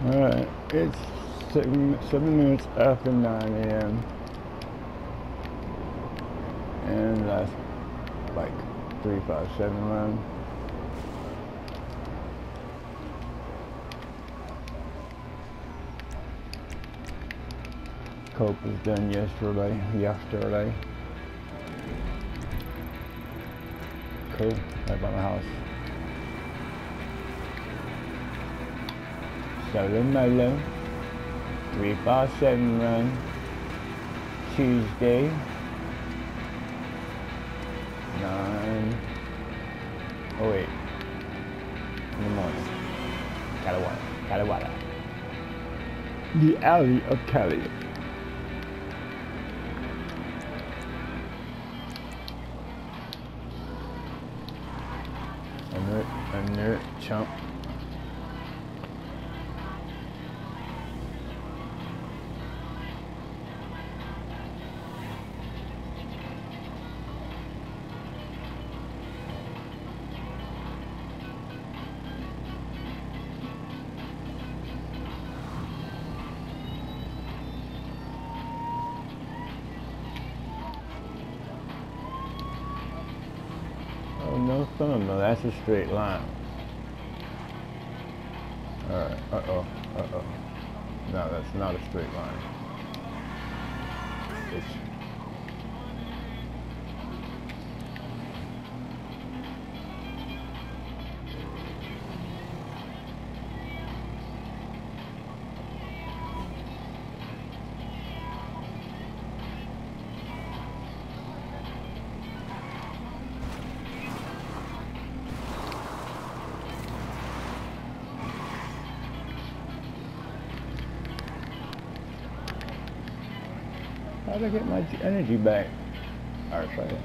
Alright, it's 7 minutes after 9 a.m. and that's like 357 run. Cope was done yesterday. Cope, right by my house. Solo Molo, 357 run, Tuesday, 9:08 in the morning. Kalawada. The alley of Cali. A nerd chump. Oh, no, that's a straight line. Alright, uh-oh. No, that's not a straight line. It's... How did I get my energy back? Alright, try it.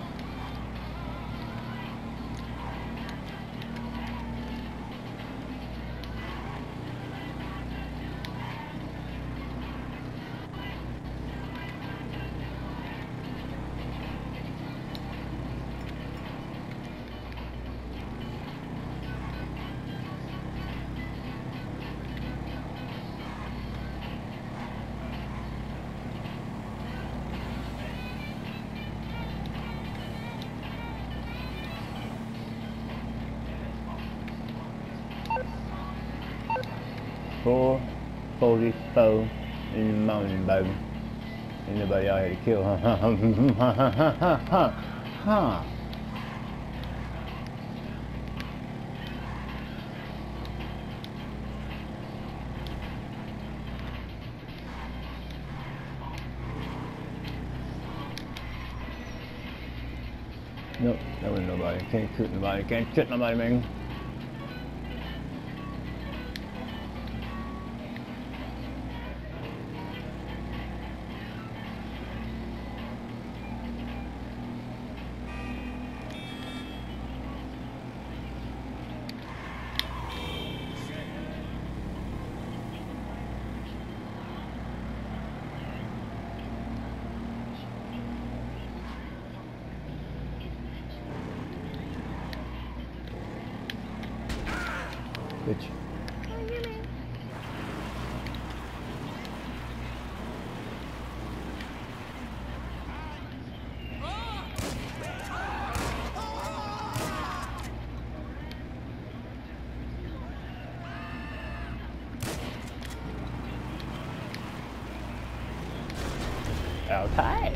Four 44 in the morning, baby. Ain't nobody out here to kill, huh? Nope, that wasn't nobody. Can't shoot nobody, man. Bitch. Okay.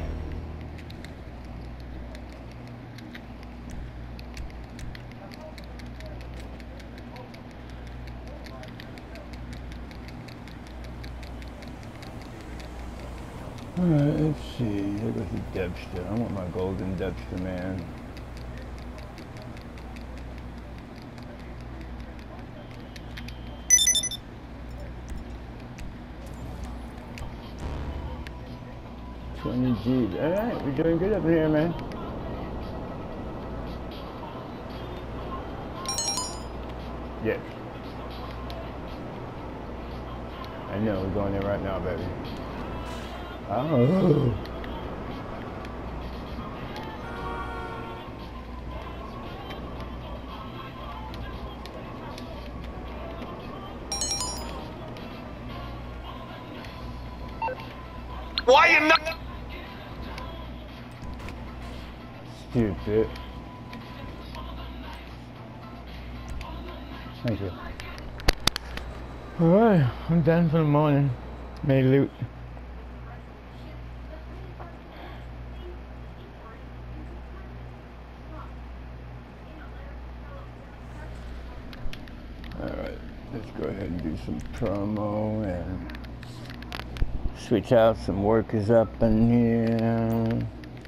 Alright, let's see. Here goes the Debster. I want my golden Debster, man. G's. Alright, we're doing good up here, man. Yes. I know, we're going there right now, baby. Oh. Why you not? Stupid. Thank you. Alright, I'm done for the morning. Made loot. Alright, let's go ahead and do some promo and switch out some workers up in here.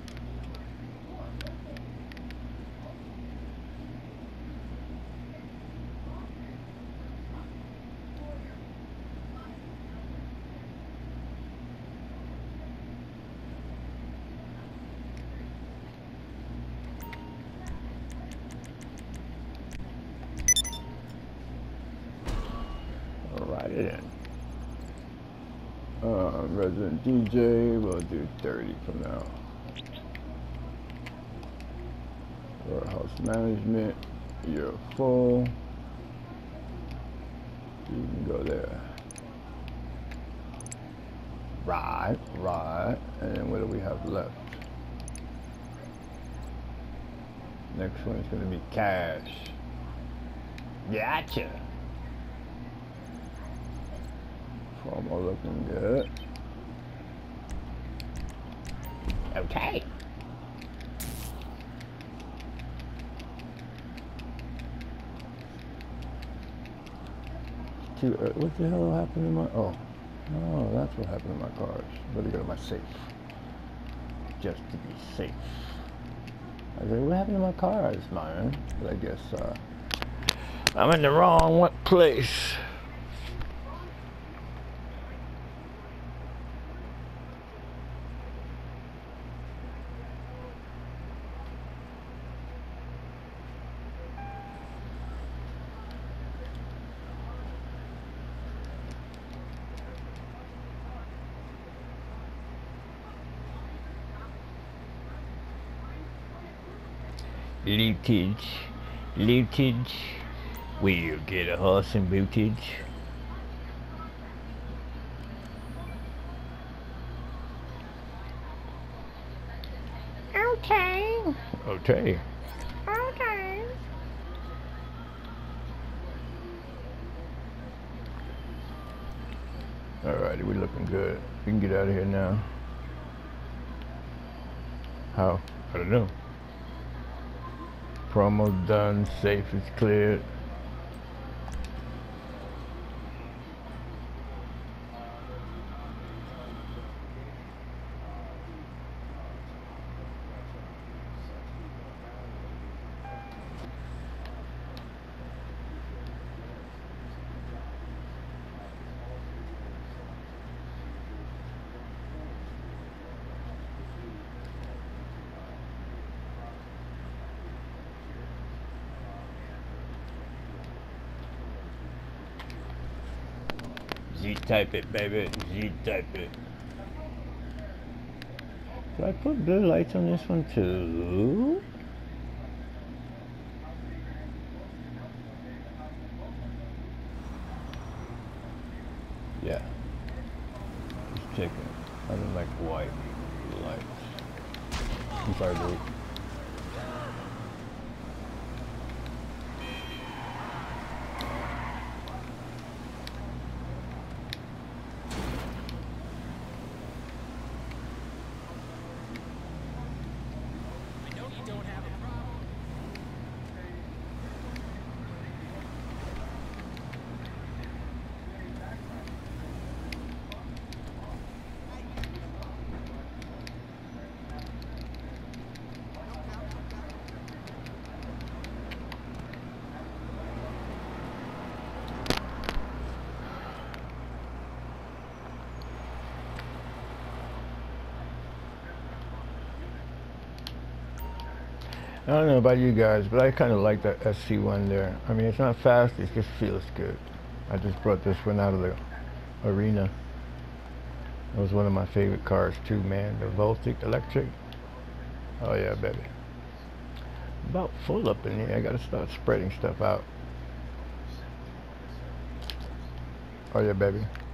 Alright then. Resident DJ, we'll do 30 for now. Warehouse management, you're full. You can go there. Right. And then what do we have left? Next one is going to be cash. Gotcha. Promo looking good. Okay. What the hell happened to my... Oh, that's what happened to my cars. Better go to my safe. Just to be safe. I was like, what happened to my cars, man? But I guess I'm in the wrong place. Lootage, we'll get a horse and bootage. Okay. Alrighty, we're looking good. We can get out of here now. How? I don't know. Promo done, safe is cleared. Z-type it, baby. Z-type it. Do I put blue lights on this one too? Yeah. Just checking. I don't like white lights. I'm sorry, dude. I don't know about you guys, but I kind of like that SC1 there. I mean, it's not fast, it just feels good. I just brought this one out of the arena. It was one of my favorite cars too, man. The Voltic Electric. Oh yeah, baby. About full up in here. I gotta start spreading stuff out. Oh yeah, baby.